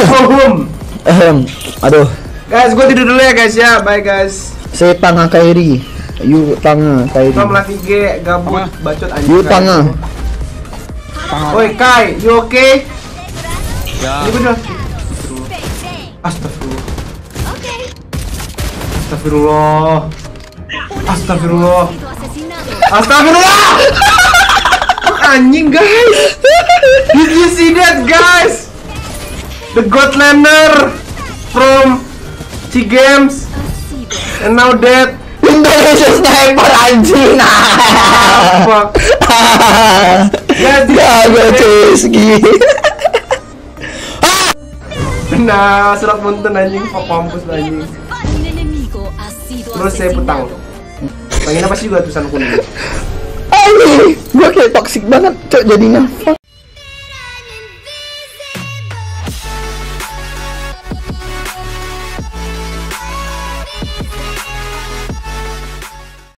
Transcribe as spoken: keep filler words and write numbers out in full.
go home. Ehem, aduh. Guys, gue tidur dulu ya guys ya. Bye guys. Saya tangga Kairi. You tangga Kairi. Tom lagi ge gabut bacot anjing. You tangga. Oi Kai, you okay? Ya. Ini bener. Astagfirullah. Astagfirullah. Astagfirullah. Astagfirullah. Anjing guys. Did you see that guys? The Godlander from C Games and now dead. Indonesia sniper anjing. Fuck. Gak ada ceski. Nah, surat punten anjing, kok mampus anjing. Terus saya putang. Pengen apa sih gua tulisan kuning? Anjing, gua kayak toxic banget cok jadinya.